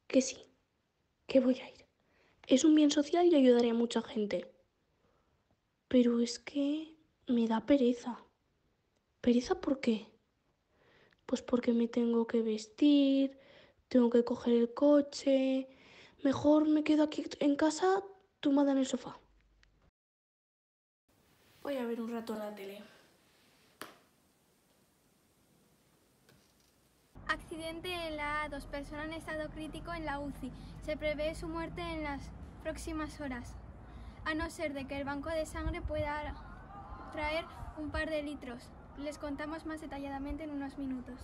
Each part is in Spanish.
Que sí, que voy a ir. Es un bien social y ayudaré a mucha gente. Pero es que me da pereza. ¿Pereza por qué? Pues porque me tengo que vestir, tengo que coger el coche. Mejor me quedo aquí en casa tumbada en el sofá. Voy a ver un rato la tele. Accidente en la A2, persona en estado crítico en la UCI. Se prevé su muerte en las próximas horas, a no ser de que el banco de sangre pueda traer un par de litros. Les contamos más detalladamente en unos minutos.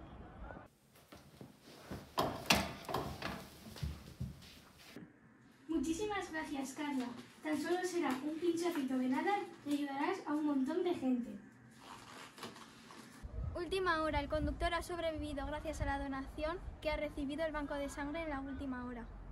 Muchísimas gracias, Carla. Tan solo será un pinchacito de nada y ayudarás a un montón de gente. Última hora. El conductor ha sobrevivido gracias a la donación que ha recibido el banco de sangre en la última hora.